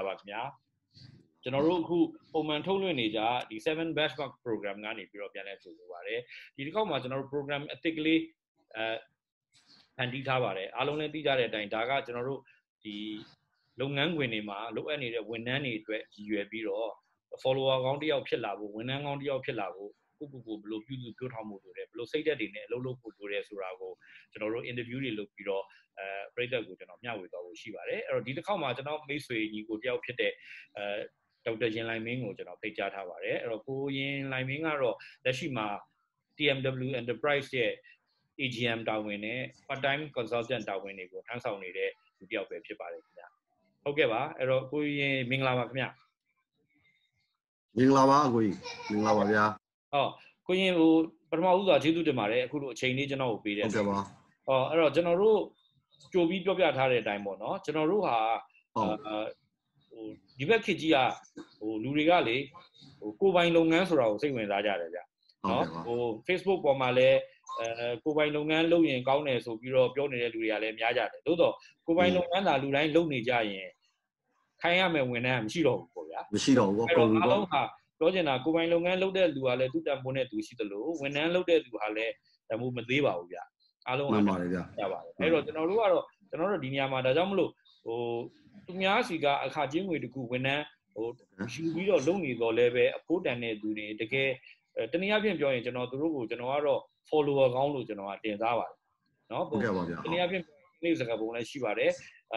ပါခင်ဗျာကျွန်တော်တို့အခုပုံမှန်ထုတ်လွှင့်နေကြဒီ7 benchmark program ကနေပြီးတော့ပြန်လဲဆိုလိုပါတယ်ဒီတစ်ခေါက်မှာကျွန်တော်တို့ program အသစ်ကလေးဖန်တီးထားပါတယ်အားလုံးလည်းသိကြတဲ့အတိုင်းဒါကကျွန်တော်တို့ဒီလုပ်ငန်းခွင်တွေမှာလုပ်အပ်နေတဲ့ဝန်ထမ်းတွေအတွက်ရည်ရွယ်ပြီးတော့ follower ကောင်းတစ်ယောက်ဖြစ်လာဖို့ဝန်ထမ်းကောင်းတစ်ယောက်ဖြစ်လာဖို့ကိုဘယ်လိုပြုစုပြောထောင်မှုလိုတယ်ဘယ်လိုစိတ်ဓာတ်တွေနဲ့အလုပ်လုပ်ဖို့လိုတယ်ဆိုတာကိုကျွန်တော်တို့ interview တွေလုပ်ပြီးတော့ပရိသတ်ကိုကျွန်တော်မျှဝေသွားဖို့ရှိပါတယ်အဲ့တော့ဒီတစ်ခေါက်မှာကျွန်တော်မိတ်ဆွေညီကိုတယောက်ဖြစ်တဲ့ဒေါက်တာရင်လိုင်မင်းကိုကျွန်တော်ဖိတ်ကြားထားပါတယ်အဲ့တော့ကိုရင်လိုင်မင်းကတော့လက်ရှိမှာ TMW Enterprise ရဲ့ AGM တာဝန်နဲ့ part time consultant တာဝန်တွေကိုထမ်းဆောင်နေတဲ့လူတစ်ယောက်ပဲဖြစ်ပါတယ်ခင်ဗျာဟုတ်ကဲ့ပါအဲ့တော့ကိုရင်မင်္ဂလာပါခင်ဗျာမင်္ဂလာပါကိုကြီးမင်္ဂလာပါဗျာဟုတ်ကိုရင်ဟိုပထမဦးစွာကျေးဇူးတင်ပါတယ်အခုလိုအချိန်လေးကျွန်တော်ကိုပေးတယ်ဟုတ်ကဲ့ပါအဲ့တော့ကျွန်တော်တို့ကြိုပြီးပြောပြထားတဲ့အတိုင်းပေါ့နော်ကျွန်တော်တို့ဟာဟိုဒီဘက်ခေတ်ကြီးကဟိုလူတွေကလေဟိုကိုယ်ပိုင်လုပ်ငန်းဆိုတာကိုစိတ်ဝင်စားကြတယ်ဗျနော်ဟို Facebook ပေါ်မှာလည်းကိုယ်ပိုင်လုပ်ငန်းလုပ်ရင်ကောင်းတယ်ဆိုပြီးတော့ပြောနေတဲ့လူတွေကလည်းများကြတယ်သို့တော့ကိုယ်ပိုင်လုပ်ငန်းသာလူတိုင်းလုပ်နေကြရင်ခိုင်းရမယ်ဝန်ထမ်းမရှိတော့ဘူးပေါ့ဗျာမရှိတော့ဘူးအဲ့တော့အားလုံးဟာပြောချင်တာကိုယ်ပိုင်လုပ်ငန်းလုပ်တဲ့လူကလည်းသူ့တန်ဖိုးနဲ့သူရှိသလိုဝန်ထမ်းလုပ်တဲ့လူဟာလည်းတန်ဖိုးမသေးပါဘူးဗျအားလုံးမှန်ပါတယ်ဗျရပါတယ်အဲ့တော့ကျွန်တော်တို့ဒီနေရာမှာဒါကြောင့်မလို့ဟိုသူများစီကအခါချင်းငွေတခုဝန်ထမ်းဟိုယူပြီးတော့လုပ်နေတော့လည်းပဲအဖို့တန်တဲ့သူတွေတကယ်တနည်းအားဖြင့်ပြောရင်ကျွန်တော်တို့ကိုကျွန်တော်ကတော့ follower ကောင်းလို့ကျွန်တော်ကတင်စားပါတယ်နော်ဟုတ်ကဲ့ပါဗျာတနည်းအားဖြင့်နေ့စကားပုံလည်းရှိပါတယ်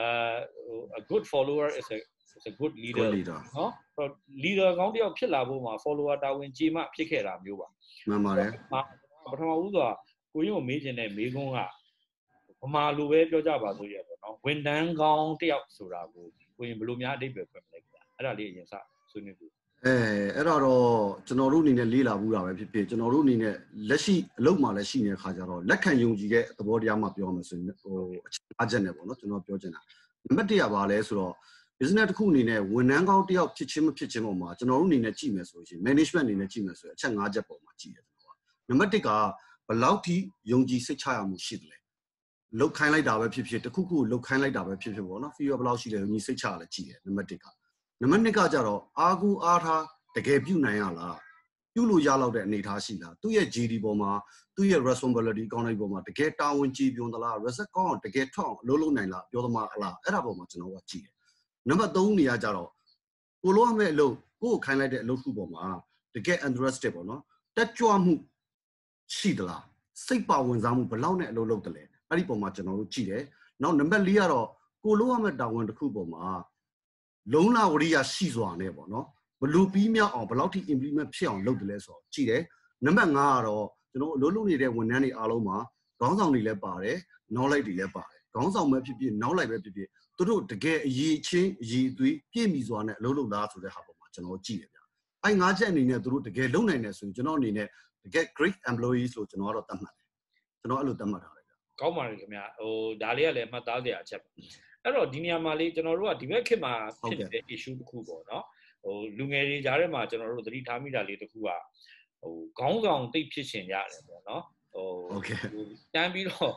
a good follower is a good leader နော် leader ကောင်းတယောက်ဖြစ်လာဖို့မှာ follower တာဝန်ကြီးမှဖြစ်ခဲ့တာမျိုးပါမှန်ပါတယ်ပထမဦးစွာကိုရင်ကိုမေးချင်တဲ့မေးခွန်းကဗမာလိုပဲပြောကြပါဆိုရပေါ့နော်ဝန်တန်းကောင်းတယောက်ဆိုတာကိုရင်ဘယ်လိုများအဓိပ္ပာယ်ဖွင့်မလဲခင်ဗျအဲ့ဒါလေးအရင်စဆွေးနွေးဖို့အဲ့ဒါတော့ကျွန်တော်တို့အနေနဲ့လေ့လာမှုတာပဲဖြစ်ဖြစ်ကျွန်တော်တို့အနေနဲ့လက်ရှိအလုပ်မှာလည်းရှိနေတဲ့ခါကျတော့လက်ခံယုံကြည်တဲ့သဘောတရားမှပြောမယ်ဆိုရင်ဟိုအခြားချက်နဲ့ပေါ့နော်ကျွန်တော်ပြောချင်တာနံပါတ်1ကဘာလဲဆိုတော့ business တစ်ခုအနေနဲ့ဝန်ထမ်းကောင်းတယောက်ဖြစ်ချင်းမဖြစ်ချင်းပေါ်မှာကျွန်တော်တို့အနေနဲ့ကြည့်မယ်ဆိုရင် management အနေနဲ့ကြည့်မယ်ဆိုရင်အချက်5ချက်ပေါ်မှာကြည့်ရတယ်ကျွန်တော်ကနံပါတ်1ကဘယ်လောက်ထိယုံကြည်စိတ်ချရမှုရှိတယ်လဲလုတ်ခိုင်းလိုက်တာပဲဖြစ်ဖြစ်တခုခုလုတ်ခိုင်းလိုက်တာပဲဖြစ်ဖြစ်ပေါ့နော် feel ဘယ်လောက်ရှိလဲယုံကြည်စိတ်ချရလဲကြည့်တယ်နံပါတ်1ကနံပါတ်2ကကြတော့အားကူအားထားတကယ်ပြုနိုင်ရလားပြုလို့ရလောက်တဲ့အနေအထားရှိလားသူ့ရဲ့ GD ပေါ်မှာသူ့ရဲ့ responsibility ကောင်းတဲ့ပေါ်မှာတကယ်တာဝန်ကြီးပြုံးသလား result ကောင်းအောင်တကယ်ထောက်အလုပ်လုပ်နိုင်လားပြောသမားလားအဲ့ဒါပေါ်မှာကျွန်တော်ကကြည့်တယ်နံပါတ်3နေရာကြတော့ကိုလိုရမယ့်အလုပ်ကိုခိုင်းလိုက်တဲ့အလုပ်ခုပေါ်မှာတကယ် interested ပေါ့နော်တက်ကြွမှုရှိသလားစိတ်ပါဝင်စားမှုဘယ်လောက်နဲ့အလုပ်လုပ်တယ်လဲအဲ့ဒီပေါ်မှာကျွန်တော်တို့ကြည့်တယ်နောက်နံပါတ်4ကတော့ကိုလိုရမယ့်တာဝန်တစ်ခုပေါ်မှာလုံးလာဝရိယရှိစွာနဲ့ပေါ့နော်ဘလို့ပြီးမြောက်အောင်ဘယ်လောက်ထိ implement ဖြစ်အောင်လုပ်တယ်လဲဆိုတော့ကြည့်တယ်နံပါတ်5ကတော့ကျွန်တော်အလုပ်လုပ်နေတဲ့ဝန်ထမ်းတွေအားလုံးမှာခေါင်းဆောင်တွေလည်းပါတယ် knowledge တွေလည်းပါတယ်ခေါင်းဆောင်ပဲဖြစ်ဖြစ် knowledge ပဲဖြစ်ဖြစ်သူတို့တကယ်အရေးချင်းအရေးသွေးပြည့်မီစွာနဲ့အလုပ်လုပ်လားဆိုတဲ့ဟာပေါ်မှာကျွန်တော်ကြည့်တယ်ဗျအဲ့5ချက်အနေနဲ့သူတို့တကယ်လုပ်နိုင်တယ်ဆိုရင်ကျွန်တော်အနေနဲ့တကယ် great employees လို့ကျွန်တော်ကတော့သတ်မှတ်တယ်ကျွန်တော်အဲ့လိုသတ်မှတ်ထားတယ်ဗျကောင်းပါတယ်ခင်ဗျဟိုဒါလေးကလည်းမှတ်သားစရာအချက်အဲ့တော့ဒီနေရာမှာလေကျွန်တော်တို့ကဒီဘက်ခေတ်မှာဖြစ်နေတဲ့ issue တစ်ခုပေါ့နော်ဟိုလူငယ်တွေကြားထဲမှာကျွန်တော်တို့သတိထားမိတာလေးတစ်ခုကဟိုခေါင်းဆောင်တိတ်ဖြစ်ရှင်ရတယ်ပေါ့နော်ဟိုတန်းပြီးတော့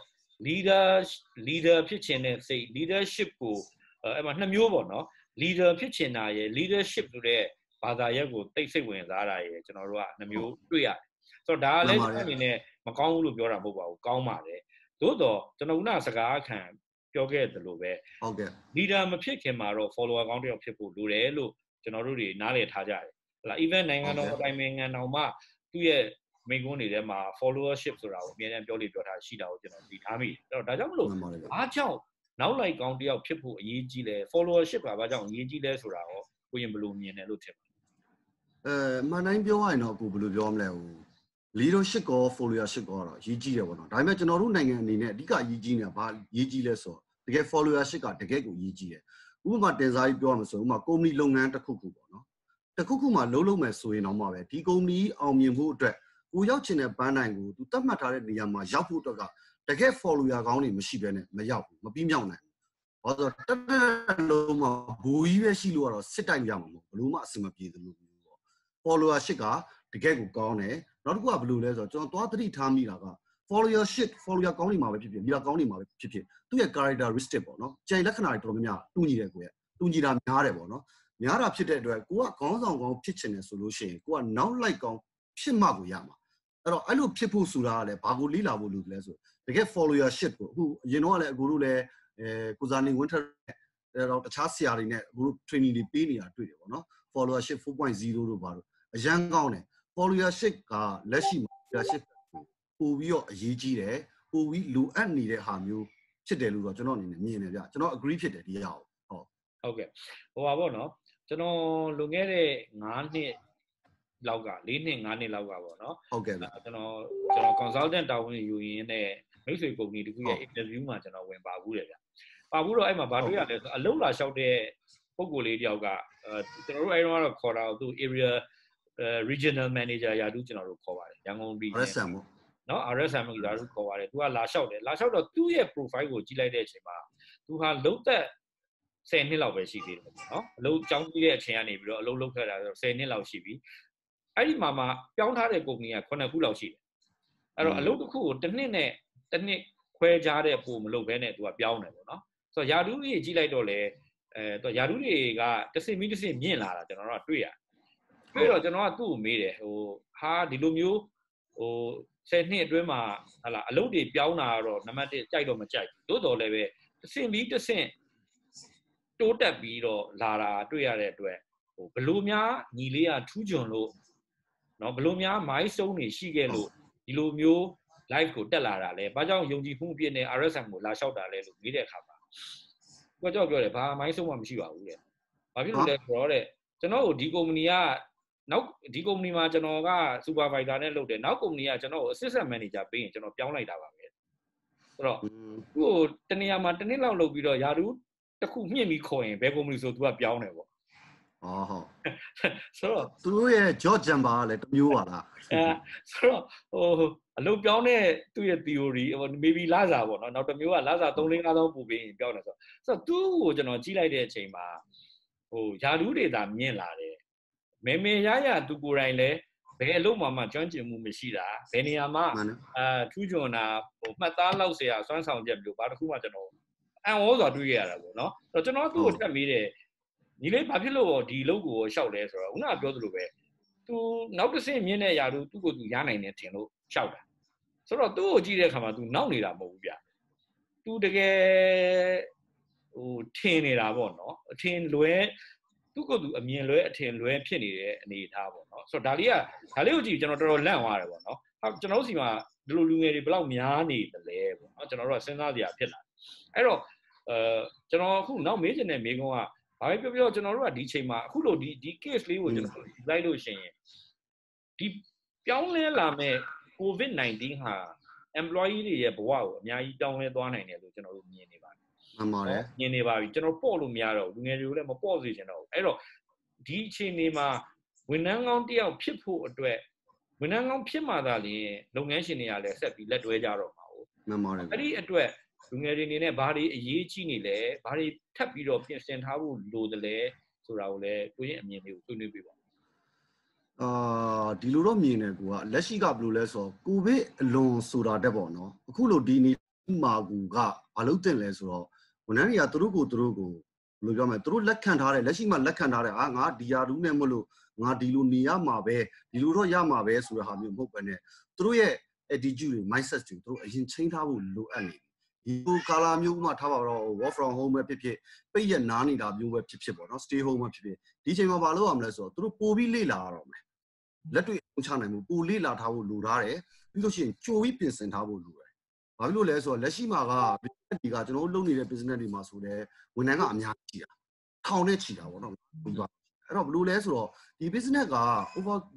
leader ဖြစ်ချင်တဲ့စိတ် leadership ကိုအဲ့မှာ2မျိုးပေါ့နော် leader ဖြစ်ချင်တာရယ် leadership ဆိုတဲ့ဘာသာရပ်ကိုတိတ်စိတ်ဝင်စားတာရယ်ကျွန်တော်တို့က2မျိုးတွေ့ရတယ်ဆိုတော့ဒါကလည်းကျွန်တော်အနေနဲ့မကောင်းဘူးလို့ပြောတာမဟုတ်ပါဘူးကောင်းပါတယ်သို့တော့ကျွန်တော်ကစကားခံပြောခဲ့တယ်လို့ပဲဟုတ်ကဲ့ leader မဖြစ်ခင်မှာတော့ follower ကောင်းတယောက်ဖြစ်ဖို့လိုတယ်လို့ကျွန်တော်တို့တွေနားလည်ထားကြတယ်ဟလာ event နိုင်ငံတော်အတိုင်းနိုင်ငံတော်မှာသူ့ရဲ့မိကုန်းတွေထဲမှာ followership ဆိုတာကိုအများအားပြောလေပြောထားရှိတာကိုကျွန်တော်သိထားမိတယ်အဲ့တော့ဒါကြောင့်မလို့အားကြောင့်နောက်လိုက်ကောင်းတယောက်ဖြစ်ဖို့အရေးကြီးလဲ followership ကဘာကြောင့်အရေးကြီးလဲဆိုတာကိုကိုရင်ဘယ်လိုမြင်တယ်လို့ထင်ပါမှန်တိုင်းပြောရရင်တော့ကိုဘယ်လိုပြောမလဲဟို leadership ကော followership ကောတော့ရေးကြီးတယ်ပေါ့နော်ဒါပေမဲ့ကျွန်တော်တို့နိုင်ငံအနေနဲ့အဓိကရေးကြီးနေတာဘာရေးကြီးလဲဆိုတော့တကယ် followership ကတကယ်ကိုရေးကြီးတယ်ဥပမာတင်စားကြီးပြောရမှာဆိုဥပမာကုမ္ပဏီလုပ်ငန်းတစ်ခုခုပေါ့နော်တစ်ခုခုမှလုံးမယ်ဆိုရင်တော့မှပဲဒီကုမ္ပဏီအောင်မြင်ဖို့အတွက်ကိုရောက်ချင်တဲ့ပန်းတိုင်ကိုသူတတ်မှတ်ထားတဲ့နေရာမှာရောက်ဖို့အတွက်ကတကယ် follower ကောင်းတွေမရှိဘဲနဲ့မရောက်ဘူးမပြီးမြောက်နိုင်ဘူးဘာလို့ဆိုတော့တက်လုံးမှာဘူကြီးပဲရှိလို့ကတော့စစ်တိုက်ရမှာမဟုတ်ဘလို့မှအဆင်မပြေသလိုမျိုးပေါ့ followership ကတကယ်ကိုကောင်းတယ်နောက်တစ်ခုကဘယ်လိုလဲဆိုတော့ကျွန်တော်သွားသတိထားမိတာက follower ကောင်းနေမှာပဲဖြစ်ဖြစ် leader ကောင်းနေမှာပဲဖြစ်ဖြစ်သူ့ရဲ့ characteristic ပေါ့နော်ကြိုင်လက္ခဏာတွေတော်တော်များများတူညီတယ်ကိုရဲ့တူညီတာများတယ်ပေါ့နော်များတာဖြစ်တဲ့အတွက်ကိုကခေါင်းဆောင်ကောင်းဖြစ်ချင်တယ်ဆိုလို့ရှိရင်ကိုကနောက်လိုက်ကောင်းဖြစ်မှကိုရမှာအဲ့တော့အဲ့လိုဖြစ်ဖို့ဆိုတာကလည်းဘာကိုလေးလာဖို့လို့လဲဆိုတကယ် followership ကိုအခုအရင်တော့လည်းအကိုတို့လည်းကိုစာနေဝင်းထက်အဲ့တော့တခြားဆရာတွေနဲ့အကိုတို့ training တွေပေးနေတာတွေ့တယ်ပေါ့နော် followership 4.0 တို့ပါတော့အရန်ကောင်းတယ် followership ကလက်ရှိမှာ followership ပို့ပြီးတော့အရေးကြီးတယ်ပို့ပြီးလိုအပ်နေတဲ့ဟာမျိုးဖြစ်တယ်လို့တော့ကျွန်တော်အနေနဲ့မြင်တယ်ဗျကျွန်တော် agree ဖြစ်တယ်ဒီဟာကိုဟုတ်ကဲ့ဟိုပါပေါ့နော်ကျွန်တော်လွန်ခဲ့တဲ့9နှစ်လောက်က4နှစ်5နှစ်လောက်ကပေါ့နော်ဟုတ်ကဲ့ကျွန်တော် consultant တာဝန်ယူရင်းနဲ့မိတ်ဆွေကုမ္ပဏီတခုရဲ့ interview မှာကျွန်တော်ဝင်ပါဘူးတယ်ဗျပါဘူးတော့အဲ့မှာဘာတွေ့ရလဲဆိုအလုပ်လာလျှောက်တဲ့ပုံကိုယ်လေးတယောက်ကကျွန်တော်တို့အဲ့တော့ခေါ်တာသူ area regional manager ရာထူးကျွန်တော်တို့ခေါ်ပါတယ်ရန်ကုန် region နော် RSM ကရာထူးခေါ်ပါတယ်သူကလာလျှောက်တယ်လာလျှောက်တော့သူ့ရဲ့ profile ကိုကြည့်လိုက်တဲ့အချိန်မှာသူဟာလုံးသက်10နှစ်လောက်ပဲရှိသေးတယ်ပေါ့နော်အလုပ်ကြောင်းပြီးတဲ့အချိန်ကနေပြီးတော့အလုပ်လုပ်ခဲ့တာဆို10နှစ်လောက်ရှိပြီအဲ့ဒီမှာပြောင်းထားတဲ့ကုမ္ပဏီက9ခုလောက်ရှိတယ်အဲ့တော့အလုပ်တစ်ခုကိုတစ်နှစ်နဲ့တစ်နှစ်ခွဲခြားတဲ့ပုံမလုပ်ဘဲနဲ့သူကပြောင်းတယ်ပေါ့နော်ဆိုတော့ယာဒူးကြီးကြည့်လိုက်တော့လေသူယာဒူးတွေကတဆင့်ပြီးတဆင့်မြင့်လာတာကျွန်တော်တို့တွေ့ရတယ်တွေ့တော့ကျွန်တော်ကသူ့ကိုမေးတယ်ဟိုဟာဒီလိုမျိုးဟို10နှစ်အတွင်းမှာဟာလာအလုပ်တွေပြောင်းတာတော့နံပါတ်1ကြိုက်တော့မကြိုက်ဘူးသို့တော်လည်းပဲတဆင့်ပြီးတဆင့်တိုးတက်ပြီးတော့လာတာတွေ့ရတဲ့အတွက်ဟိုဘလို့များညီလေးကထူးချွန်လို့နော်ဘလို့များ milestone တွေရှိခဲ့လို့ဒီလိုမျိုး live ကိုတက်လာတာလဲဘာကြောင့်ယုံကြည်မှုအပြည့်နဲ့ RSM ကိုလာလျှောက်တာလဲလို့မေးတဲ့အခါမှာကိုကြောက်ပြောတယ်ဘာ milestone မှမရှိပါဘူးတဲ့ဘာဖြစ်လို့လဲဆိုတော့တဲ့ကျွန်တော်တို့ဒီကုမ္ပဏီကနောက်ဒီကုမ္ပဏီမှာကျွန်တော်က supervisor နဲ့လုပ်တယ်နောက်ကုမ္ပဏီကကျွန်တော်ကို assistant manager ပေးရင်ကျွန်တော်ပြောင်းလိုက်တာပါပဲဆိုတော့သူ့ကိုတနေရာမှာတစ်နှစ်လောက်လုပ်ပြီးတော့ယာတူးတစ်ခုမြင့်ပြီးခေါ်ရင်ဘယ်ကုမ္ပဏီဆိုသူကပြောင်းတယ်ပေါ့ဟုတ်ဆိုတော့သူတို့ရဲ့ George Jumper ကလည်းတမျိုးပါလားဆိုတော့ဟိုအလုပ်ပြောင်းတဲ့သူ့ရဲ့ theory maybe လာစားပေါ့နော်နောက်တစ်မျိုးကလာစား3-4 000ပူပေးရင်ပြောင်းတယ်ဆိုတော့သူ့ကိုကျွန်တော်ကြည့်လိုက်တဲ့အချိန်မှာဟိုယာတူးတွေသာမြင့်လာတယ်မေမေရရသူကိုယ်တိုင်လည်းဘယ်အလုပ်မှကျွမ်းကျင်မှုမရှိတာဘယ်နေရာမှာထူးချွန်တာဟိုမှတ်သားလောက်เสียစွမ်းဆောင်ချက်မျိုးဘာတစ်ခုမှကျွန်တော်အံ့ဩစွာတွေးရတာပေါ့နော်အဲ့တော့ကျွန်တော်သူ့ကိုတက်မေးတယ်ညီလေးဘာဖြစ်လို့ဒီလုပ်ကိုရှောက်လဲဆိုတော့ခုနကပြောသလိုပဲသူနောက်တစ်ဆင့်မြင့်တဲ့ຢာသူ့ကိုသူရနိုင်တယ်ထင်လို့ရှောက်တာဆိုတော့သူ့ကိုကြည့်တဲ့အခါမှာ तू နောက်နေတာမဟုတ်ဘူးဗျ तू တကယ်ဟိုထင်နေတာပေါ့နော်အထင်လွဲသူ့ကိုသူအမြင်လွဲအထင်လွဲဖြစ်နေတဲ့အနေအထားပေါ့နော်ဆိုတော့ဒါလေးကိုကြည့်ကျွန်တော်တော်တော်လန့်သွားတယ်ပေါ့နော်ကျွန်တော်တို့စီမှာဒီလိုလူငယ်တွေဘယ်လောက်များနေသလဲပေါ့နော်ကျွန်တော်တို့ကစဉ်းစားစရာဖြစ်လာအဲ့တော့ကျွန်တော်အခုနောက်မေးချင်တဲ့မေးခွန်းကဘာပဲပြောကျွန်တော်တို့ကဒီချိန်မှာအခုလိုဒီ case လေးကိုကျွန်တော်လိုက်လို့ရှိရင်ဒီပြောင်းလဲလာမဲ့ COVID-19 ဟာ employee တွေရဲ့ဘဝကိုအများကြီးပြောင်းလဲသွားနိုင်တယ်လို့ကျွန်တော်တို့မြင်နေပါတယ်မှန်ပါတယ်မြင်နေပါပြီကျွန်တော်ပေါ့လို့မရတော့ဘူးလူငယ်တွေကိုလည်းမပေါ့စေချင်တော့ဘူးအဲ့တော့ဒီအချိန်လေးမှာဝန်ထမ်းကောင်းတယောက်ဖြစ်ဖို့အတွက်ဝန်ထမ်းကောင်းဖြစ်မှသာလျှင်လုပ်ငန်းရှင်တွေကလည်းဆက်ပြီးလက်တွဲကြတော့မှာဟုတ်မှန်ပါတယ်အဲ့ဒီအတွက်လူငယ်တွေအနေနဲ့ဘာတွေအရေးကြီးနေလဲဘာတွေထပ်ပြီးတော့ပြင်ဆင်ထားဖို့လိုတယ်လဲဆိုတာကိုလည်းကိုယ့်ရဲ့အမြင်လေးကိုဆွေးနွေးပေးပါဒီလိုတော့မြင်တယ်ကိုကလက်ရှိကဘယ်လိုလဲဆိုတော့ကိုဗစ်အလွန်ဆိုတာတက်ပေါ့နော်အခုလိုဒီနေ့မှာကူကမလုပ်တင်လဲဆိုတော့ဝန်ထမ်းတွေကသူတို့ကိုဘယ်လိုပြောမလဲသူတို့လက်ခံထားတယ်လက်ရှိမှလက်ခံထားတယ်ငါဒီယာတူးနဲ့မလို့ငါဒီလိုနေရမှာပဲဒီလိုတော့ရမှာပဲဆိုတဲ့ဟာမျိုးမဟုတ်ဘဲနဲ့သူတို့ရဲ့ attitude တွေ mindset တွေသူတို့အရင်ချိန်ထားဖို့လိုအပ်နေဒီလိုကာလာမျိုးမှထားပါတော့ work from home ပဲဖြစ်ဖြစ်ပိတ်ရနားနေတာမျိုးပဲဖြစ်ဖြစ်ပေါ့နော် stay home ပဲဖြစ်ဖြစ်ဒီချိန်မှာမလုပ်ရမလဲဆိုတော့သူတို့ပို့ပြီးလေ့လာရတော့မယ်လက်တွေ့အချနိုင်မှုပို့လေ့လာထားဖို့လိုထားတယ်ပြီးလို့ရှိရင်ကြိုပြီးပြင်ဆင်ထားဖို့လိုတယ်ဘာဖြစ်လို့လဲဆိုတော့လက်ရှိမှာကဒီကကျွန်တော်တို့လုပ်နေတဲ့ business တွေမှာဆိုတော့ဝန်ထမ်းကအများကြီးတာထောင်နဲ့ချီတာပေါ့နော်အဲ့တော့ဘယ်လိုလဲဆိုတော့ဒီ business က over ဒီ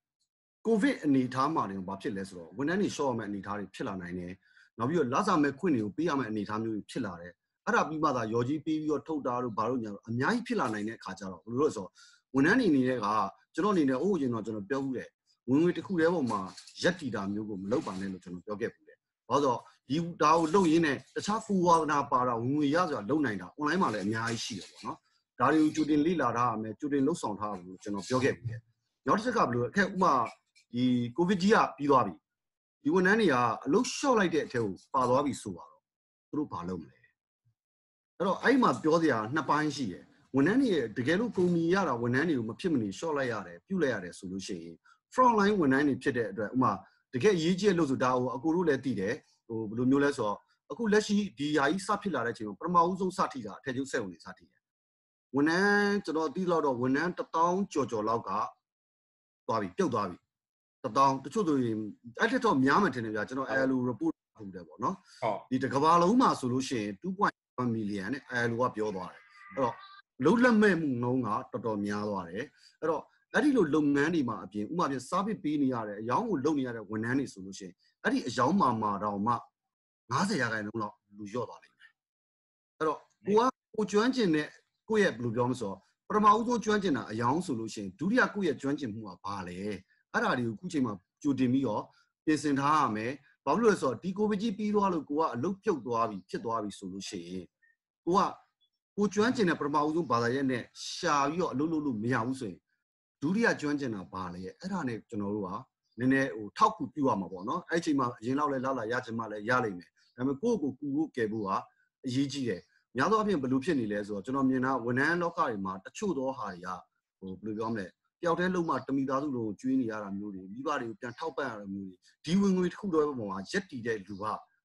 covid အနေအထားမှာနေဘာဖြစ်လဲဆိုတော့ဝန်ထမ်းတွေ short ရမယ့်အနေအထားတွေဖြစ်လာနိုင်တယ်နောက်ပြီးတော့လစာမဲ့ခွင့်တွေကိုပေးရမယ့်အနေအထားမျိုးတွေဖြစ်လာတယ်အဲ့ဒါပြီးမှသာရော်ကြီးပေးပြီးတော့ထုတ်တာတို့ဘာလို့ညာတော့အများကြီးဖြစ်လာနိုင်တဲ့အခါကျတော့ဘယ်လိုလဲဆိုတော့ဝန်ထမ်းတွေအနေနဲ့ကကျွန်တော်အနေနဲ့အိုးရင်တော့ကျွန်တော်ပြောဘူးတယ်ဝင်ငွေတစ်ခုတည်းပေါ်မှာရက်တီတာမျိုးကိုမလုပ်ပါနဲ့လို့ကျွန်တော်ပြောခဲ့ဘူးတယ်ဘာလို့ဆိုတော့ဒီဒါကိုလုပ်ရင်းနဲ့တခြားကိုဝါဒနာပါတာဝင်ငွေရဆိုတာလုပ်နိုင်တာ online မှာလည်းအများကြီးရှိတယ်ပေါ့နော်ဒါတွေကိုကြိုတင်လေ့လာထားရမယ်ကြိုတင်လှုပ်ဆောင်ထားရမယ်လို့ကျွန်တော်ပြောခဲ့ပြီနောက်တစ်ချက်ကဘယ်လိုအခက်ဥမာဒီ covid ကြီးကပြီးသွားပြီဒီဝန်ထမ်းတွေကအလုပ်လျှော့လိုက်တဲ့အထက်ကိုပါသွားပြီဆိုပါတော့သူတို့ဘာလုပ်မလဲအဲ့တော့အဲ့မှာပြောစရာနှစ်ပိုင်းရှိတယ်ဝန်ထမ်းတွေတကယ်လို့ကုမ္ပဏီရတာဝန်ထမ်းတွေကိုမဖြစ်မနေ short လိုက်ရတယ်ပြုတ်လိုက်ရတယ်ဆိုလို့ရှိရင် front line ဝန်ထမ်းတွေဖြစ်တဲ့အတွက်ဥမာတကယ်ရေးကြီးလို့ဆိုဒါကိုအကိုတို့လည်းသိတယ်ဟိုဘယ်လိုမျိုးလဲဆိုတော့အခုလက်ရှိဒီဟာကြီးစဖြစ်လာတဲ့အချိန်မှာပထမဦးဆုံးစထိတာအထက်ကျုပ်စက်ဝင်တွေစထိတယ်ဝန်ထမ်းကျွန်တော်သိလောက်တော့ဝန်ထမ်း1000ကျော်လောက်ကသွားပြီပြုတ်သွားပြီ1000တချို့ဆိုရင်အဲ့တက်တော့များမှထင်တယ်ဗျာကျွန်တော် ILO report ထုတ်တယ်ပေါ့နော်ဒီတစ်ကမ္ဘာလုံးမှာဆိုလို့ရှိရင် 2.1 million နဲ့ ILO ကပြောသွားတယ်အဲ့တော့လုံးလက်မဲ့မှုနှုန်းကတော်တော်များသွားတယ်အဲ့တော့အဲ့ဒီလိုလုပ်ငန်းတွေမှာအပြင်ဥပမာပြစားပစ်ပေးနေရတဲ့အယောင်းကိုလုပ်နေရတဲ့ဝန်ထမ်းတွေဆိုလို့ရှိရင်အဲ့ဒီအယောင်းမှာတော့မှ90%လောက်လူလျော့သွားလိမ့်မယ်အဲ့တော့ကိုကျွမ်းကျင်တဲ့ကိုယ့်ရဲ့ဘယ်လိုပြောမလဲဆိုတော့ပထမဦးဆုံးကျွမ်းကျင်တာအယောင်းဆိုလို့ရှိရင်ဒုတိယကိုယ့်ရဲ့ကျွမ်းကျင်မှုကဘာလဲအဲ့ဒါတွေကိုအခုချိန်မှာကြိုတင်ပြီးတော့ပြင်ဆင်ထားရမယ်ဘာလို့လဲဆိုတော့ဒီကိုဗစ်ကြီးပြီးသွားလို့ကိုကအလုပ်ပြုတ်သွားပြီဖြစ်သွားပြီဆိုလို့ရှိရင်ကိုကျွမ်းကျင်တဲ့ပထမဦးဆုံးဘာသာရပ်နဲ့ရှာပြီးတော့အလုပ်လုပ်လို့မရဘူးဆိုရင်ဒုတိယကျွမ်းကျင်တာဘာလဲအဲ့ဒါနဲ့ကျွန်တော်တို့ကနည်းနည်းဟိုထောက်ကူပြုရမှာပေါ့နော်အဲ့ချိန်မှာအရင်လောက်လဲလာရချင်မှလဲရလိမ့်မယ်ဒါပေမဲ့ကိုယ့်ကိုကူဖို့ကယ်ဖို့ကအရေးကြီးတယ်များသောအားဖြင့်ဘယ်လိုဖြစ်နေလဲဆိုတော့ကျွန်တော်မြင်တာဝန်ထမ်းလောကတွေမှာတချို့သောဟာတွေကဟိုဘယ်လိုပြောမလဲတယောက်တည်းလုံးမှတမိသားစုလုံးကိုကျွေးနေရတာမျိုးတွေမိဘတွေကိုပြန်ထောက်ပံ့ရတာမျိုးတွေဒီဝင်ငွေတစ်ခုတော့ပုံမှာရက်တည်တဲ့လူက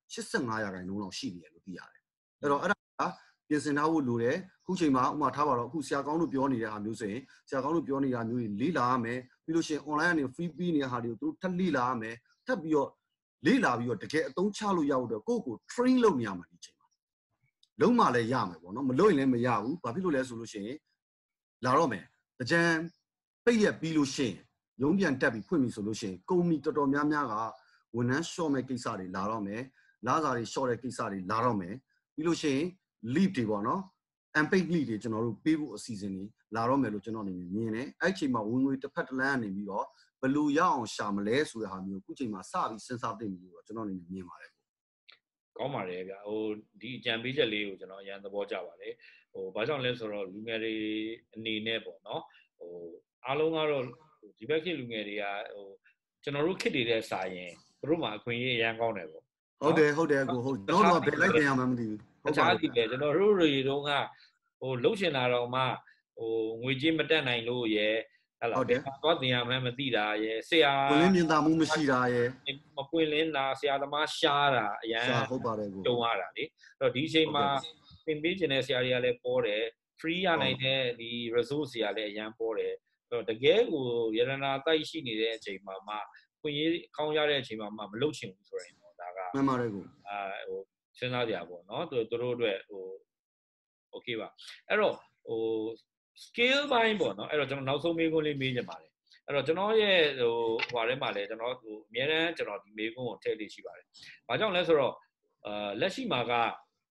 85%လောက်ရှိနေတယ်လို့သိရတယ်အဲ့တော့အဲ့ဒါကပြင်ဆင်ထားဖို့လိုတယ်ခုချိန်မှာဥမာထားပါတော့အခုဆရာကောင်းတို့ပြောနေတဲ့ဟာမျိုးဆိုရင်ဆရာကောင်းတို့ပြောနေတာမျိုးတွေလေ့လာရမယ်ပြီးလို့ရှိရင် online ကနေ free ပေးနေတဲ့ဟာတွေကိုသူတို့ထပ်လေ့လာရမယ်ထပ်ပြီးတော့လေ့လာပြီးတော့တကယ်အသုံးချလို့ရဖို့တော့ကိုယ့်ကို train လုပ်နေရမှာဒီချိန်မှာလုံးမလည်းရမယ်ပေါ့နော်မလုပ်ရင်လည်းမရဘူးဘာဖြစ်လို့လဲဆိုလို့ရှိရင်လာတော့မယ်အကြံပိတ်ရက်ပြီးလို့ရှိရင်ရုံးပြန်တက်ပြီးဖွင့်ပြီဆိုလို့ရှိရင်ကုမ္ပဏီတော်တော်များများကဝန်ထမ်း short မဲ့ကိစ္စတွေလာတော့မယ်လစာတွေ short တဲ့ကိစ္စတွေလာတော့မယ်ပြီးလို့ရှိရင် leave တွေပေါ့နော် unpaid leave တွေကျွန်တော်တို့ပေးဖို့အစီအစဉ်တွေလာတော့မယ်လို့ကျွန်တော်အနေနဲ့မြင်တယ်အဲ့ချိန်မှာဝင်ငွေတစ်ဖက်တစ်လမ်းကနေပြီးတော့ဘယ်လိုရအောင်ရှာမလဲဆိုတဲ့ဟာမျိုးအခုချိန်မှာစပြီးစဉ်းစားသိပြီလို့ကျွန်တော်အနေနဲ့မြင်ပါတယ်ကောင်းပါတယ်ဗျာဟိုဒီအကြံပေးချက်လေးကိုကျွန်တော်အရင်သဘောကျပါတယ်ဟိုဘာကြောင့်လဲဆိုတော့လူငယ်တွေအနေနဲ့ပေါ့နော်ဟိုအားလုံးကတော့ဒီဘက်ခေတ်လူငယ်တွေကဟိုကျွန်တော်တို့ခေတ်တွေတဲ့စာရင်တို့မှအခွင့်အရေးအရန်ကောင်းတယ်ပေါ့ဟုတ်တယ်ကိုဟုတ်ကျွန်တော်တို့ဘယ်လိုက်တင်ရမှမသိဘူးဟုတ်ပါဘူးကျွန်တော်တို့တွေတုန်းကဟိုလှုပ်ရှင်လာတော့မှဟိုငွေကြေးမတက်နိုင်လို့ရယ်ဟလာသွားတင်ရမှန်းမသိတာရယ်ဆရာပွင့်လင်းမြင်သာမှုမရှိတာရယ်မပွင့်လင်းတာဆရာသမားရှားတာအရန်ဟုတ်ပါတယ်ကိုတုံးရတာလေအဲ့တော့ဒီအချိန်မှာသင်ပေးခြင်းတဲ့ဆရာတွေကလည်းပေါ်တယ် free ရနိုင်တဲ့ဒီ resource တွေကလည်းအရန်ပေါ်တယ်အဲ့တော့တကယ်ကိုရတနာတိုက်ရှိနေတဲ့အချိန်မှာမှခွင့်ရေးကောင်းရတဲ့အချိန်မှာမှမလုပ်ချင်ဘူးဆိုရင်တော့ဒါကမှန်ပါတယ်ကိုဟိုစဉ်းစားကြပါတော့သူတို့အတွက်ဟို okay ပါအဲ့တော့ဟို skill ဘိုင်းပေါ့နော်အဲ့တော့ကျွန်တော်နောက်ဆုံးမေးခွန်းလေးမေးချင်ပါတယ်အဲ့တော့ကျွန်တော်ရဲ့ဟိုထဲမှာလည်းကျွန်တော်ဟိုအများအားကျွန်တော်ဒီမေးခွန်းကိုထည့်လေးရှိပါတယ်။ဘာကြောင့်လဲဆိုတော့လက်ရှိမှာက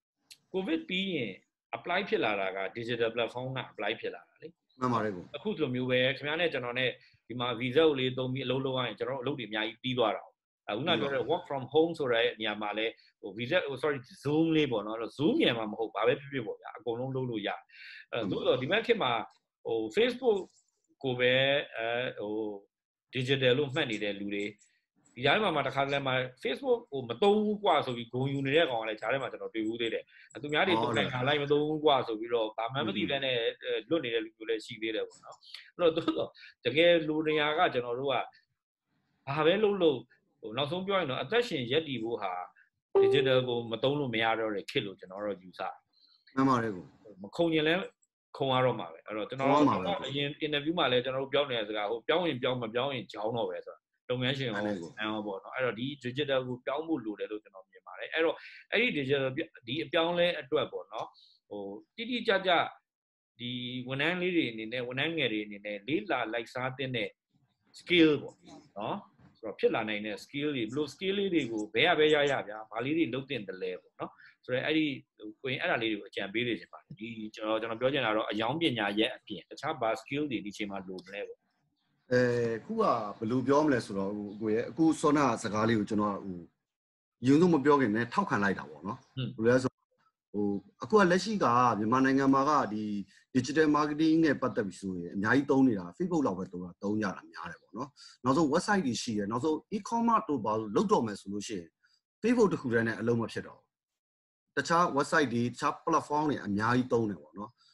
COVID ပြီးရင် apply ဖြစ်လာတာက digital platform က apply ဖြစ်လာတာလေ။မှန်ပါတယ်ကို။အခုလိုမျိုးပဲခင်ဗျားနဲ့ကျွန်တော်နဲ့ဒီမှာ visa ကိုလေးသုံးပြီးအလုပ်လုပ်ရရင်ကျွန်တော်တို့အလုပ်တွေအများကြီးပြီးသွားတာ။အခုနပြောတဲ့ work from home ဆိုတဲ့နေရာမှာလဲဟို visa sorry zoom လေးပေါ့နော်။ zoom နေရာမှာမဟုတ်ဘာပဲဖြစ်ဖြစ်ပေါ့ဗျာအကုန်လုံးလုပ်လို့ရတယ်။အဲ့တော့ဒီဘက်ခေတ်မှာဟို Facebook ကိုပဲဟို digital လို့မှတ်နေတဲ့လူတွေဒီကြားထဲမှာတခါတလေမှာ Facebook ဟိုမသုံးဘူးกว่าဆိုပြီးဂုံယူနေတဲ့ကောင်ကလည်းကြားထဲမှာကျွန်တော်တွေ့ဘူးသေးတယ်။သူများတွေသုံးတဲ့ခါလိုက်မသုံးဘူးกว่าဆိုပြီးတော့ဘာမှမသိတဲ့နဲ့လွတ်နေတဲ့လူတွေလည်းရှိသေးတယ်ပေါ့နော်။အဲ့တော့တကယ်လူနေရာကကျွန်တော်တို့ကဘာပဲလုပ်လို့ဟိုနောက်ဆုံးပြောရင်တော့အသက်ရှင်ရက်တည်ဖို့ဟာ digital ကိုမသုံးလို့မရတော့တဲ့ခေတ်လို့ကျွန်တော်တို့ယူဆတယ်။မှန်ပါတယ်ကိုမခုံရင်လည်းခုံရတော့မှာပဲအဲ့တော့ကျွန်တော်တို့အရင် interview မှာလည်းကျွန်တော်တို့ပြောနေတဲ့စကားဟိုပြောင်းရင်ပြောင်းမပြောင်းရင်ကြောင်းတော့ပဲဆိုတာလုပ်ငန်းရှင်ဟောပေါ့နော်အဲ့တော့ဒီ digital ကိုပြောင်းဖို့လိုတယ်လို့ကျွန်တော်မြင်ပါတယ်အဲ့တော့အဲ့ဒီ digital ဒီအပြောင်းလဲအတွက်ပေါ့နော်ဟိုတိတိကျကျဒီဝန်ထမ်းလေးတွေအနေနဲ့ဝန်ထမ်းငယ်တွေအနေနဲ့လေးလာလိုက်စားတဲ့ skill ပေါ့နော်ဆိုတော့ဖြစ်လာနိုင်တဲ့ skill တွေဘယ်လို skill လေးတွေကိုဘယ်ရဗျာဘာလေးတွေလုပ်တင်တယ်လဲပေါ့နော်ဆိုတော့အဲ့ဒီကိုရင်အဲ့ဒါလေးတွေကိုအကြံပေးနေချင်ပါတယ်ဒီကျွန်တော်ပြောချင်တာတော့အယောင်ပညာရဲ့အပြင်တခြားဘာ skill တွေဒီချိန်မှာလိုမလဲပေါ့ခုကဘယ်လိုပြောမလဲဆိုတော့ကိုရဲ့အခုစောနာစကားလေးကိုကျွန်တော်ဟိုယူဆုံးမပြောခင်နဲ့ထောက်ခံလိုက်တာပေါ့နော်ဘယ်လိုလဲဆိုဟိုအခုကလက်ရှိကမြန်မာနိုင်ငံမှာကဒီ digital marketing နဲ့ပတ်သက်ပြီးဆိုရင်အများကြီးသုံးနေတာ Facebook လောက်ပဲသုံးကြတာများတယ်ပေါ့နော်နောက်ဆုံး website တွေရှိတယ်နောက်ဆုံး e-commerce တို့ဘာလို့လုပ်တော့မယ်ဆိုလို့ရှိရင် Facebook တစ်ခုတည်းနဲ့အလုံးမဖြစ်တော့တခြား website တွေတခြား platform တွေအများကြီးသုံးတယ်ပေါ့နော်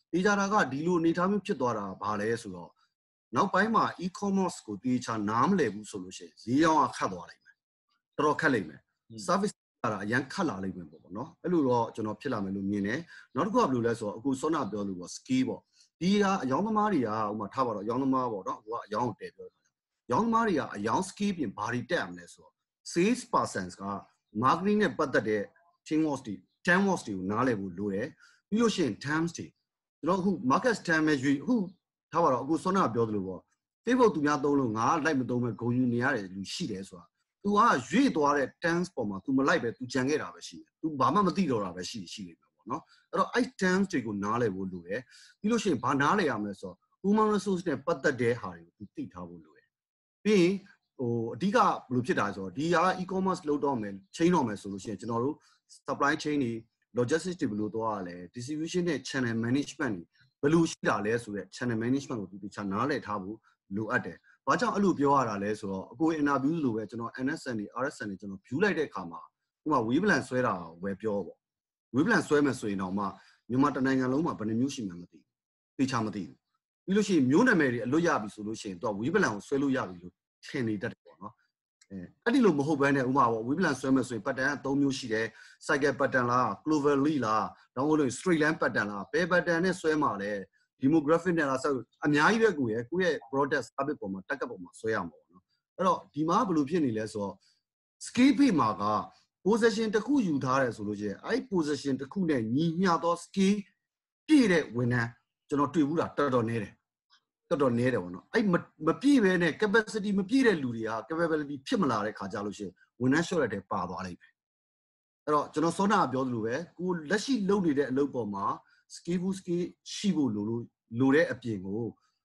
ဒီကြတာကဒီလိုအနေထားမျိုးဖြစ်သွားတာဘာလဲဆိုတော့နောက်ပိုင်းမှာ e-commerce ကိုတေချာနားမလည်ဘူးဆိုလို့ရှိရင်ဈေးရောင်းခတ်သွားလိမ့်မယ်တော်တော်ခက်လိမ့်မယ် service ကတာအရန်ခတ်လာလိမ့်မယ်ပေါ့နော်အဲ့လိုတော့ကျွန်တော်ဖြစ်လာမယ်လို့မြင်တယ်နောက်တစ်ခုကဘယ်လိုလဲဆိုတော့အခုစောနာပြောလို့ပေါ့ skill ပေါ့ဒီကအယောင်းသမားတွေကဥပမာထားပါတော့အယောင်းသမားပေါ့နော်အခုကအယောင်းကိုတည်ပြောတာအယောင်းသမားတွေကအယောင်း skill ပြင်ဘာတွေတက်ရမလဲဆိုတော့ sales persons က marketing နဲ့ပတ်သက်တဲ့ chain words တွေ term words တွေကိုနားလည်ဖို့လိုတယ်ပြီးလို့ရှိရင် terms တွေကျွန်တော်အခု market term ပဲယူအခုထားပါတော့အခုစောနာပြောသလိုပေါ့ Facebook သူများသုံးလို့ငါလိုက်မသုံးမဲ့ဂုံယူနေရတယ်လူရှိတယ်ဆိုတာ तू ကရွေ့သွားတဲ့ tense ပေါ်မှာ तू မလိုက်ပဲ तू ကြံခဲ့တာပဲရှိတယ် तू ဘာမှမသိတော့တာပဲရှိလိမ့်မယ်ပေါ့နော်အဲ့တော့အဲ့ tense တွေကိုနားလည်ဖို့လိုတယ်ပြီးလို့ရှိရင်ဘာနားလည်ရမလဲဆိုတော့ human resource နဲ့ပတ်သက်တဲ့ဟာတွေကို तू သိထားဖို့လိုတယ်ပြီးရင်ဟိုအဓိကဘယ်လိုဖြစ်တာလဲဆိုတော့ဒီဟာ e-commerce လုပ်တော့မယ် chain တော့မယ်ဆိုလို့ရှိရင်ကျွန်တော်တို့ supply chain တွေ logistics တွေဘယ်လိုသွားရလဲ distribution နဲ့ channel management တွေဘယ်လိုရှိတာလဲဆိုတဲ့ channel management ကို तू တခြားနားလည်ထားဖို့လိုအပ်တယ်ဘာကြောင့်အဲ့လိုပြောရတာလဲဆိုတော့အခု interview လို့ပဲကျွန်တော် NSN တွေ RSN တွေကျွန်တော် view လိုက်တဲ့အခါမှာဥပမာ wave plan ဆွဲတာဝယ်ပြောပေါ့ wave plan ဆွဲမယ်ဆိုရင်တော့မှမြန်မာတနိုင်ငံလုံးမှာဘယ်နှမျိုးရှိမှမသိဘူးသိချာမသိဘူးပြီးလို့ရှိရင်မျိုးနာမည်တွေအလွတ်ရပြီဆိုလို့ရှိရင်သူက wave plan ကိုဆွဲလို့ရပြီလို့ထင်နေတတ်တယ်ပေါ့နော်အဲ့ဒီလိုမဟုတ်ဘဲနဲ့ဥပမာပေါ့ wave plan ဆွဲမယ်ဆိုရင် pattern က3မျိုးရှိတယ် cycle pattern လား clover leaf လားတောင်းလို့ straight line pattern လား pair pattern နဲ့ဆွဲမှာလဲ demographic နဲ့လားဆိုအများကြီးပဲကိုယ့်ရဲ့ product service ပေါ်မှာ target ပေါ်မှာဆွဲရမှာပေါ့နော်အဲ့တော့ဒီမှာဘယ်လိုဖြစ်နေလဲဆိုတော့ skill ဖေးမှာက position တစ်ခုယူထားတယ်ဆိုလို့ရှိရင်အဲ့ position တစ်ခုနဲ့ညီမျှသော skill ပြည့်တဲ့ဝန်ထမ်းကျွန်တော်တွေ့ဘူးတာတော်တော်နည်းတယ်ပေါ့နော်အဲ့မပြည့်ပဲနဲ့ capacity မပြည့်တဲ့လူတွေက capability ဖြစ်မလာတဲ့ခါကြလို့ရှိရင်ဝန်ထမ်း short တဲ့ပါသွားလိမ့်မယ်အဲ့တော့ကျွန်တော်စောနာပြောသလိုပဲကိုလက်ရှိလုပ်နေတဲ့အလုပ်ပေါ်မှာ skill ရှိဖို့လိုတဲ့အပြင်ကို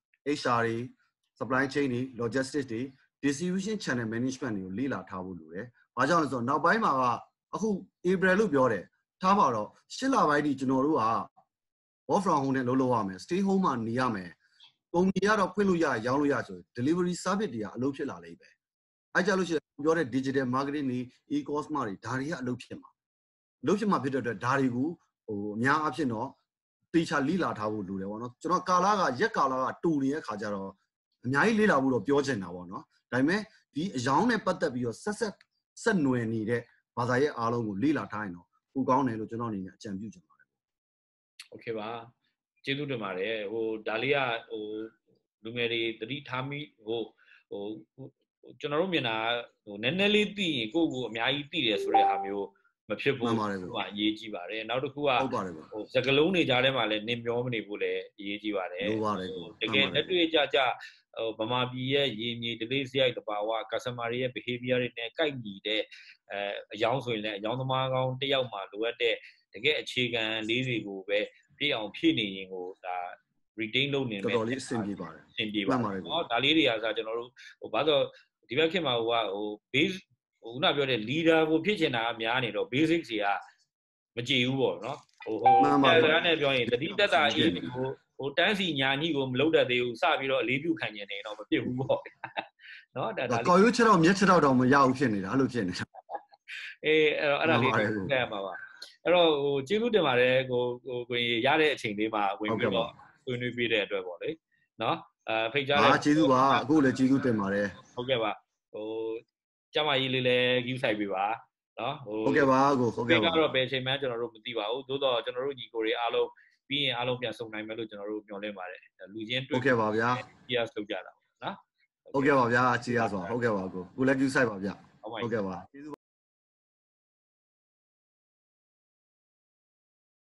HR တွေ supply chain တွေ logistics တွေ distribution channel management တွေကိုလေ့လာထားဖို့လိုတယ်။ဘာကြောင့်လဲဆိုတော့နောက်ပိုင်းမှာကအခု April လို့ပြောတယ်။ထားပါတော့8လပိုင်းဒီကျွန်တော်တို့က work from home နဲ့လုပ်ရမယ် stay home မှာနေရမယ်။ပုံကြီးကတော့ဖွင့်လို့ရရောင်းလို့ရဆို delivery service တွေကအလုပ်ဖြစ်လာလိမ့်မယ်။အဲကြလို့ရှိရင်ပြောတဲ့ digital marketing တွေ e-commerce တွေဒါတွေကအလုပ်ဖြစ်မှာ။လုပ်ဖြစ်မှာဖြစ်တဲ့အတွက်ဒါတွေကိုဟိုအများအားဖြင့်တော့တေချာလိလာထားဖို့လိုတယ်ပေါ့နော်ကျွန်တော်ကာလာကရက်ကာလာကတူနေတဲ့ခါကျတော့အများကြီးလေးလာဖို့တော့ပြောချင်တာပေါ့နော်ဒါပေမဲ့ဒီအယောင်းနဲ့ပတ်သက်ပြီးတော့ဆက်နွယ်နေတဲ့ဘာသာရဲ့အားလုံးကိုလေးလာထားရင်တော့ပိုကောင်းတယ်လို့ကျွန်တော်အနေနဲ့အကြံပြုချင်ပါတယ်โอเคပါကျေးဇူးတင်ပါတယ်ဟိုဒါလေးကဟိုလူငယ်တွေသတိထားမိဟိုကျွန်တော်တို့မြင်တာဟိုနည်းနည်းလေးသိရင်ကိုယ့်ကိုအများကြီးသိတယ်ဆိုတဲ့ဟာမျိုးမဖြစ်ဘူးအရေးကြီးပါတယ်နောက်တစ်ခုကဟိုစကလုံးတွေကြားထဲမှာလည်းနင်မျောမနေဖို့လည်းအရေးကြီးပါတယ်တကယ်လက်တွေ့ကြဟိုဗမာပြည်ရဲ့ရေမြေဒလေးစရိုက်တဘာဝ customer ရဲ့ behavior တွေနဲ့ကိုက်ညီတဲ့အယောင်းဆိုရင်လည်းအယောင်းသမားကောင်းတယောက်မှလိုအပ်တဲ့တကယ်အခြေခံလေးတွေကိုပဲပြည့်အောင်ဖြည့်နေရင်ကိုဒါ retain လုပ်နေမယ်တော်တော်လေးအဆင်ပြေပါတယ်အဆင်ပြေပါတယ်เนาะဒါလေးတွေကဆိုကျွန်တော်တို့ဟိုဘာလို့ဒီဘက်ခေတ်မှာဟို base ဟိုခုနပြောတဲ့ leader ကိုဖြစ်ချင်တာအများနေတော့ basic တွေကမကြည့်ဘူးပေါ့เนาะဟိုအဲ့ဒါနဲ့ပြောရင်တတိတက်တာအေးဟိုတန်းစီညာညိကိုမလုပ်တတ်သေးဘူးစပြီးတော့အလေးပြုခံနေတယ်တော့မဖြစ်ဘူးပေါ့เนาะဒါကော်ရွှေချက်တော့မျက်ချက်တော့မရဘူးဖြစ်နေတာအဲ့လိုဖြစ်နေတာအေးအဲ့ဒါလေးကိုကြည့်ရမှာပါအဲ့တော့ဟိုကျေးဇူးတင်ပါတယ်ကိုရတဲ့အချိန်လေးမှာဝင်ပြီးတော့ဆွေးနွေးပေးတဲ့အတွက်ပေါ့လေเนาะဖိတ်ကြားတဲ့ကျေးဇူးပါအခုလည်းကျေးဇူးတင်ပါတယ်ဟုတ်ကဲ့ပါဟိုကျမကြီးလေးလည်းယူဆိုင်ပေးပါเนาะဟုတ်ကဲ့ပါကိုဟုတ်ကဲ့ပါကတော့ဘယ်အချိန်မှကျွန်တော်တို့မသိပါဘူးသို့တော့ကျွန်တော်တို့ညီကိုတွေအားလုံးပြီးရင်အားလုံးပြန်ဆုံနိုင်မယ်လို့ကျွန်တော်တို့မျှော်လင့်ပါတယ်လူချင်းတွေ့ဟုတ်ကဲ့ပါဗျာ cheers လုပ်ကြတာပေါ့နော်ဟုတ်ကဲ့ပါဗျာ cheers ပါဟုတ်ကဲ့ပါကိုလည်းယူဆိုင်ပါဗျာဟုတ်ကဲ့ပါ